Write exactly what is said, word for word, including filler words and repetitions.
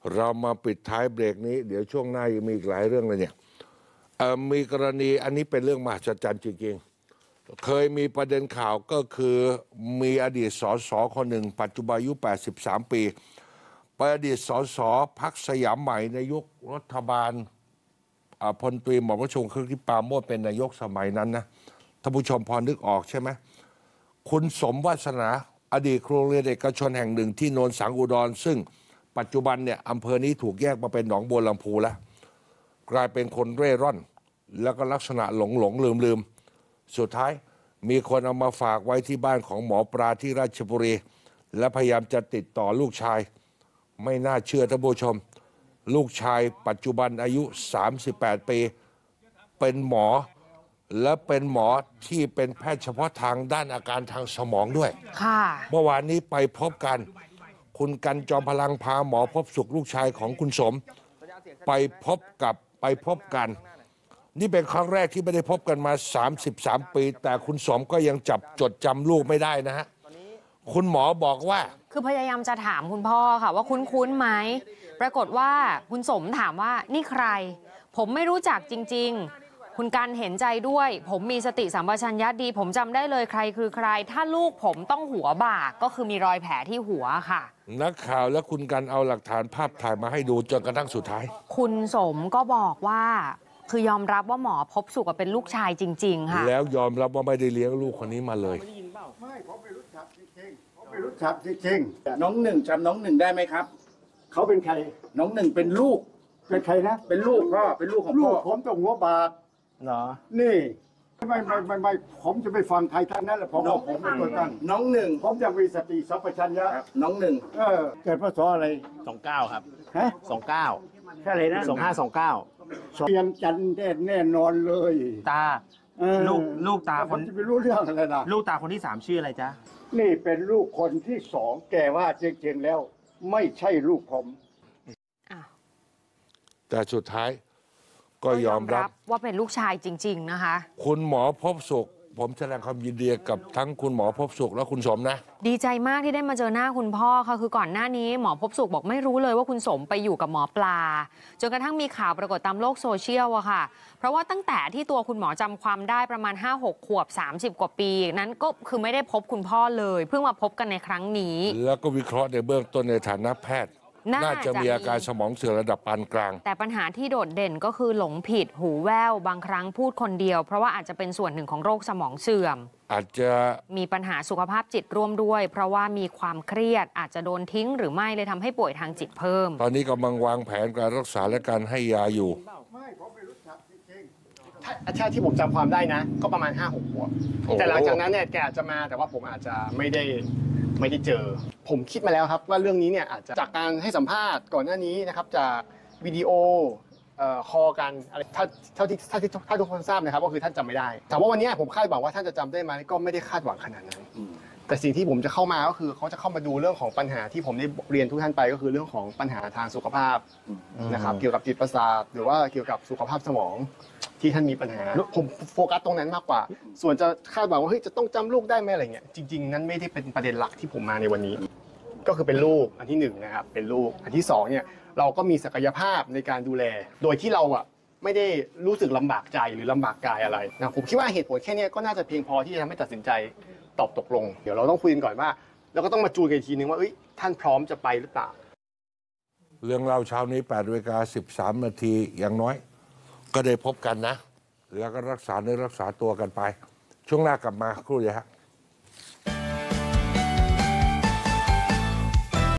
เรามาปิดท้ายเบรกนี้เดี๋ยวช่วงหน้ายังมีอีกหลายเรื่องเลยเนี่ยมีกรณีอันนี้เป็นเรื่องมหัศจรรย์จริงๆเคยมีประเด็นข่าวก็คือมีอดีตสสคนหนึ่งปัจจุบันอายุแปดสิบสามปีเป็นอดีตสสพรรคสยามใหม่ในยุครัฐบาลพลตรีหม่อมราชวงศ์คึกฤทธิ์ปราโมชเป็นนายกสมัยนั้นนะท่านผู้ชมพอนึกออกใช่ไหมคุณสมวาสนาอดีตครูโรงเรียนเอกชนแห่งหนึ่งที่โนนสังอุดรซึ่งปัจจุบันเนี่ยอำเภอนี้ถูกแยกมาเป็นหนองบัวลำพูแล้วกลายเป็นคนเร่ร่อนแล้วก็ลักษณะหลงหลงลืมลืมสุดท้ายมีคนเอามาฝากไว้ที่บ้านของหมอปลาที่ราชบุรีและพยายามจะติดต่อลูกชายไม่น่าเชื่อท่านผู้ชมลูกชายปัจจุบันอายุสามสิบแปดปีเป็นหมอและเป็นหมอที่เป็นแพทย์เฉพาะทางด้านอาการทางสมองด้วยค่ะเมื่อวานนี้ไปพบกันคุณกันจอมพลังพาหมอพบสุขลูกชายของคุณสมไปพบกับไปพบกันนี่เป็นครั้งแรกที่ไม่ได้พบกันมาสามสิบสามปีแต่คุณสมก็ยังจับจดจำลูกไม่ได้นะฮะคุณหมอบอกว่าคือพยายามจะถามคุณพ่อค่ะว่าคุ้นๆไหมปรากฏว่าคุณสมถามว่านี่ใครผมไม่รู้จักจริงๆคุณกันเห็นใจด้วยผมมีสติสัมปชัญญะดีผมจำได้เลยใครคือใครถ้าลูกผมต้องหัวบากก็คือมีรอยแผลที่หัวค่ะนักข่าวและคุณกันเอาหลักฐานภาพถ่ายมาให้ดูจนกระทั่งสุดท้ายคุณสมก็บอกว่าคือยอมรับว่าหมอพบสุขเป็นลูกชายจริงๆค่ะแล้วยอมรับว่าไม่ได้เลี้ยงลูกคนนี้มาเลยไม่ผมไม่รู้จักจริงๆผมไม่รู้จักจริงๆน้องหนึ่งจำน้องหนึ่งได้ไหมครับเขาเป็นใครน้องหนึ่งเป็นลูกเป็นใครนะเป็นลูกพ่อเป็นลูกของพ่อลูกผมต้องหัวบากเหรอนี่ไม่ไม่ไม่ไม่ผมจะไปฟังใครท่านนั้นแหละผมบอกผมเป็นตัวตั้งน้องหนึ่งผมจะมีสติสัมปชัญญะน้องหนึ่งเออเกิดพศอะไรสองเก้าครับฮะสองเก้าแค่อะไรนะสองห้าสองเก้าเรียนจันแน่แน่นอนเลยตาลูกลูกตาคนจะไปรู้เรื่องอะไรนะลูกตาคนที่สามชื่ออะไรจ๊ะนี่เป็นลูกคนที่สองแกว่าจริงๆแล้วไม่ใช่ลูกผมแต่สุดท้ายก็ยอมรับว่าเป็นลูกชายจริงๆนะคะคุณหมอพบสุขผมแสดงความยินดีกับทั้งคุณหมอพบสุขและคุณสมนะดีใจมากที่ได้มาเจอหน้าคุณพ่อค่ะคือก่อนหน้านี้หมอพบสุขบอกไม่รู้เลยว่าคุณสมไปอยู่กับหมอปลาจนกระทั่งมีข่าวปรากฏตามโลกโซเชียลอะค่ะเพราะว่าตั้งแต่ที่ตัวคุณหมอจำความได้ประมาณ ห้าหก ขวบสามสิบกว่าปีนั้นก็คือไม่ได้พบคุณพ่อเลยเพิ่งมาพบกันในครั้งนี้แล้วก็วิเคราะห์ในเบื้องต้นในฐานะแพทย์น่าจะมีอาการสมองเสื่อมระดับปานกลางแต่ปัญหาที่โดดเด่นก็คือหลงผิดหูแว่วบางครั้งพูดคนเดียวเพราะว่าอาจจะเป็นส่วนหนึ่งของโรคสมองเสื่อมอาจจะมีปัญหาสุขภาพจิตร่วมด้วยเพราะว่ามีความเครียดอาจจะโดนทิ้งหรือไม่เลยทำให้ป่วยทางจิตเพิ่มตอนนี้กำลังวางแผนการรักษาและการให้ยาอยู่ไม่ผมไม่รู้จักจริงๆถ้าที่ผมจำความได้นะก็ประมาณ ห้าหก ขวบแต่หลังจากนั้นเนี่ยแกอาจจะมาแต่ว่าผมอาจจะไม่ได้ไม่ได้เจอผมคิดมาแล้วครับว่าเรื่องนี้เนี่ยอาจจะจากการให้สัมภาษณ์ก่อนหน้านี้นะครับจากวิดีโอคอลกันอะไรเท่าเท่าที่เท่าที่ถ้าทุกคนทราบนะครับก็คือท่านจำไม่ได้แต่ว่าวันนี้ผมคาดหวังว่าท่านจะจำได้ไหมก็ไม่ได้คาดหวังขนาดนั้นแต่สิ่งที่ผมจะเข้ามาก็คือเขาจะเข้ามาดูเรื่องของปัญหาที่ผมได้เรียนทุกท่านไปก็คือเรื่องของปัญหาทางสุขภาพนะครับเกี่ยวกับจิตประสาทหรือว่าเกี่ยวกับสุขภาพสมองที่ท่านมีปัญหาผมโฟกัสตรงนั้นมากกว่าส่วนจะคาดหวังว่าเฮ้ยจะต้องจำลูกได้ไหมอะไรเงี้ยจริงๆนั้นไม่ได้เป็นประเด็นหลักที่ผมมาในวันนี้ก็คือเป็นลูกอันที่หนึ่งนะครับเป็นลูกอันที่สองเนี่ยเราก็มีศักยภาพในการดูแลโดยที่เราอ่ะไม่ได้รู้สึกลำบากใจหรือลำบากกายอะไรนะผมคิดว่าเหตุผลแค่นี้ก็น่าจะเพียงพอที่จะทำให้ตัดสินใจตอบตกลงเดี๋ยวเราต้องคุยกันก่อนว่าเราก็ต้องมาจูนกันอีกทีนึงว่าเอ้ยท่านพร้อมจะไปหรือเปล่าเรื่องเราเช้านี้แปดนาฬิกาสิบสามนาทีอย่างน้อยก็ได้พบกันนะแล้วก็รักษาเนื้อรักษาตัวกันไปช่วงหน้ากลับมาครู่เดียวฮะ